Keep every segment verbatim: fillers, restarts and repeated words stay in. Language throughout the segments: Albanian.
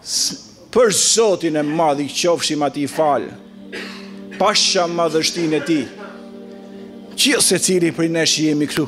Për Zotin e madh i qofshim atij fal. Pasha madhështinë e tij. Që se cili prej nesh jemi këtu.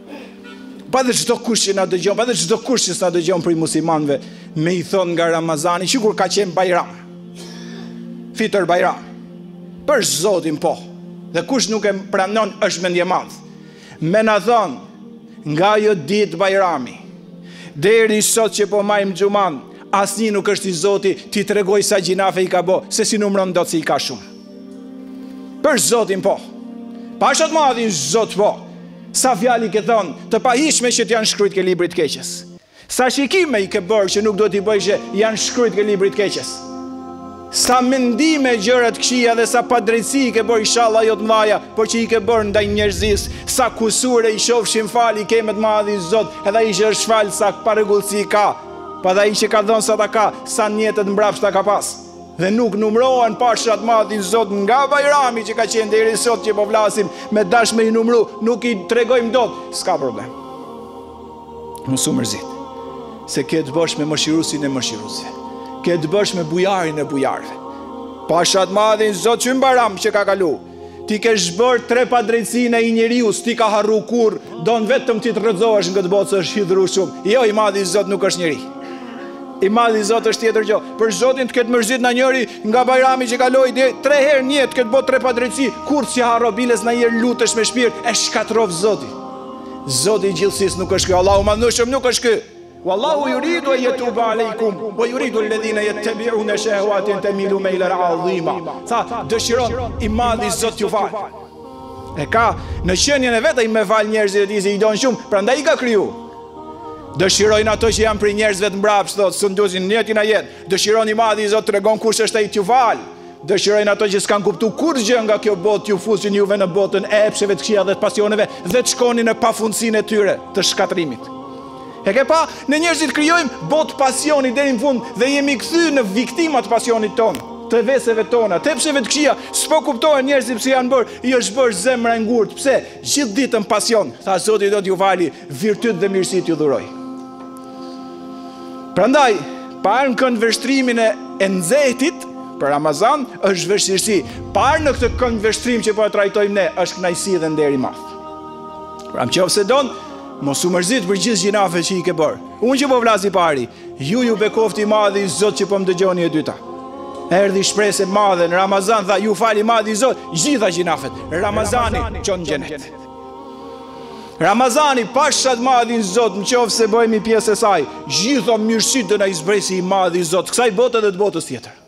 Pa dhe çdo kush që na dëgjon, pa dhe çdo kush që na dëgjon prej muslimanëve, me i thon nga Ramazani, sikur ka qenë Bajram. Fitër Bajram. Për Zotin po. Dhe kush nuk e pranon është mendje madh. Me na thon nga ajo ditë Bajrami deri sot që po majm xhuman, asnjë nuk është i Zoti ti tregoj sa gjinafe i ka bë, se si numron dot se i ka shumë. Për Zotin po. Pashat madhin Zot po. Sa fjali ke thonë të pahishme që t'janë shkruajt ke librit keqes. Sa shikime i ke bërë që nuk do t'i bëjë që janë shkruajt ke librit keqes. Sa mendime gjërat këshia dhe sa padrejtësi i ke bërë inshallah jo të mëdha, por që i ke bërë ndaj njerëzis. Sa kusure i shofshin fali i ke me të madhi Zot, edhe ai që është fal sa parregullsi ka, pa dhe ai që ka dhënë sadaka, sa njetet mbrapshta ka pas. Dhe nuk numrohen pashat madhin Zot nga Bajrami që ka qenë deri sot që po vlasim me dash me i numru, nuk i tregojmë dot, s'ka problem. Mos u mërzit, se ke të bësh me mëshiruesin e mëshiruesve, ke të bësh me bujarin e bujarëve. Pashat madhin Zot që Bajram që ka kalu, ti ke zhbër tre padrejtësinë e i njeriu, ti ka harru kur, don vetëm ti të rrëzohesh në këtë botë se është hidhur shumë. Jo, i madhi Zot nuk është njeri. I madhi Zot është tjetër gjë. Për Zotin të ketë mërzit në njëri nga Bajrami që kaloi dhe tre herë një të ketë botë tre padrejtësi, kur si harro biles në njerë lutesh me shpirt, e shkatrov Zoti. Zoti i gjithësisë nuk është ky. Allahu madhëshëm nuk është ky. Wallahu yuridu an yatuba aleikum wa yuridu alladhina yattabi'una shahawatin tamilu maylan 'azima. Sa dëshiron i madhi Zot ju fal. E ka në qenien e vet ai me fal njerëzit e tij se i don shumë, prandaj i ka kriju. Dëshirojnë ato që janë për njerëzve të mbrapsht, thotë, sunduzin njëtin a jetë. Dëshironi i madhi Zot tregon kush është ai t'ju fal. Dëshirojnë ato që s'kan kuptuar kurrë nga kjo botë, ju fusin juve në botën e epsheve të këqija dhe të pasioneve dhe të shkonin në pafundsinë e tyre të shkatrimit. E ke pa, në njerëzit krijojmë botë pasioni deri në fund dhe jemi kthyer në viktima të pasionit tonë, të veseve tona, të epsheve të këqija. S'po kuptohen njerëzit pse janë bërë, i është bërë zemra e ngurtë. Pse? Gjithë ditën pasion. Tha Zoti do t'ju fali, virtyt dhe mirësi t'ju dhuroj. Prandaj, parë në këndvështrimin e nxehtit për Ramazan është vështirësi. Parë në këtë këndvështrim që po e trajtojmë ne është kënaqësi dhe nder i madh. Pra nëse don, mos u mërzit për gjithë gjinafe që i ke bërë. Unë që po vlas i pari, ju ju bekofti i madh i Zot që po më dëgjoni e dyta. Erdhi shpresë e madhe në Ramazan, tha ju fali i madh i Zot gjitha gjinafet. Ramazani çon xhenet. Ramazani pashat madhin Zot, në qoftë se bëhemi pjesë e saj, gjitha mirësitë do na i zbresi i madhi Zot, kësaj bote dhe të botës tjetër.